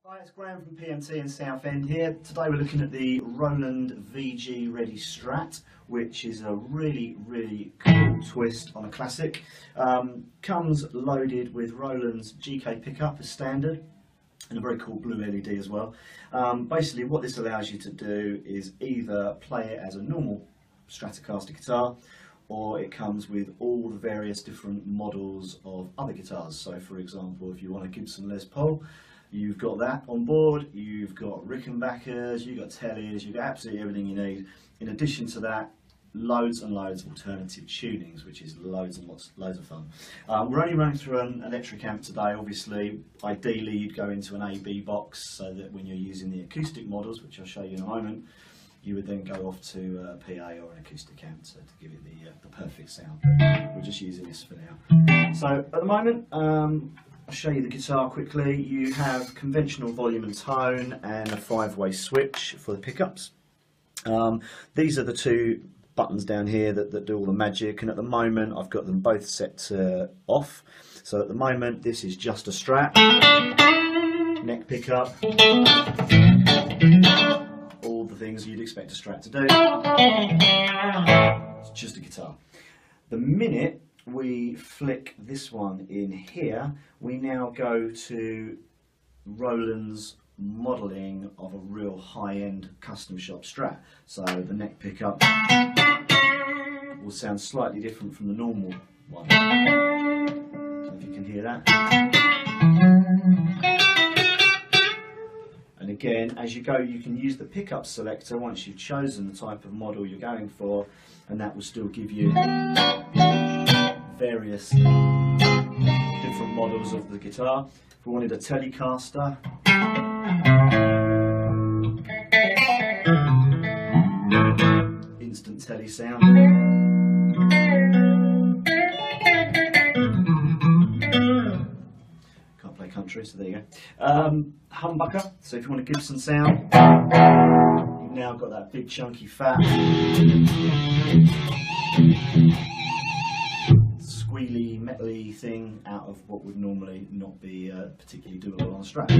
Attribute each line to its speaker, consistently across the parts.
Speaker 1: Hi, it's Graham from PMT in Southend here. Today we're looking at the Roland VG Ready Strat, which is a really cool twist on a classic. Comes loaded with Roland's GK pickup as standard and a very cool blue LED as well. Basically what this allows you to do is either play it as a normal Stratocaster guitar, or it comes with all the various different models of other guitars. So for example, if you want a Gibson Les Paul, you've got that on board, you've got Rickenbackers, you've got Tellys, you've got absolutely everything you need. In addition to that, loads and loads of alternative tunings, which is loads of fun. We're only running through an electric amp today. Obviously, ideally you'd go into an AB box so that when you're using the acoustic models, which I'll show you in a moment, you would then go off to a PA or an acoustic amp to give it the perfect sound. We're just using this for now. So at the moment, I'll show you the guitar quickly. You have conventional volume and tone and a 5-way switch for the pickups. These are the two buttons down here that do all the magic, and at the moment I've got them both set to off. So at the moment this is just a Strat, neck pickup, all the things you'd expect a Strat to do. It's just a guitar. The minute we flick this one in here, we now go to Roland's modelling of a real high-end custom shop Strat. So the neck pickup will sound slightly different from the normal one. I don't know if you can hear that. And again, as you go, you can use the pickup selector once you've chosen the type of model you're going for, and that will still give you various different models of the guitar. If we wanted a Telecaster, instant telly sound. Can't play country, so there you go. Humbucker, so if you want a Gibson sound, you've now got that big chunky fat squealy, metally thing out of what would normally not be particularly doable on a Strat.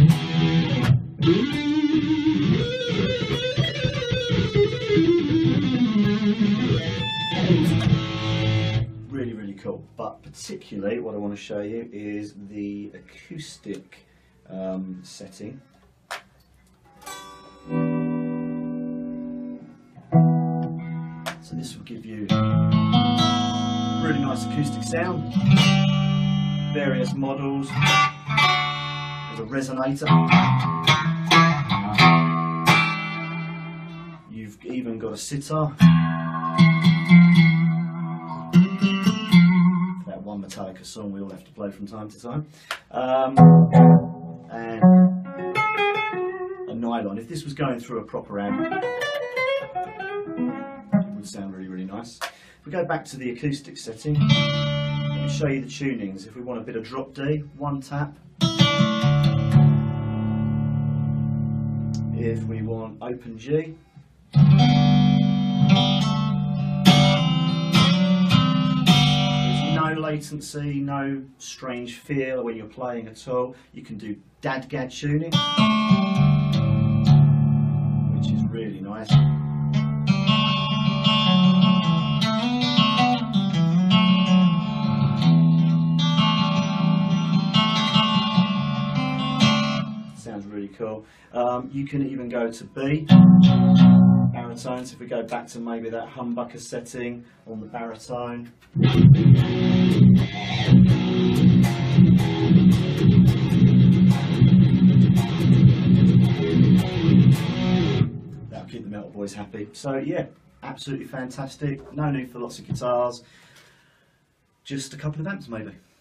Speaker 1: Really cool. But particularly what I want to show you is the acoustic setting. So this will give you really nice acoustic sound, various models. There's a resonator. You've even got a sitar. For that one Metallica song we all have to play from time to time. And a nylon. If this was going through a proper amp, it would sound really nice. If we go back to the acoustic setting, let me show you the tunings. If we want a bit of drop D, one tap. If we want open G. There's no latency, no strange feel when you're playing at all. You can do dadgad tuning, which is really nice. Really cool. You can even go to B, baritone. So if we go back to maybe that humbucker setting on the baritone, that'll keep the metal boys happy. So yeah, absolutely fantastic. No need for lots of guitars, just a couple of amps maybe.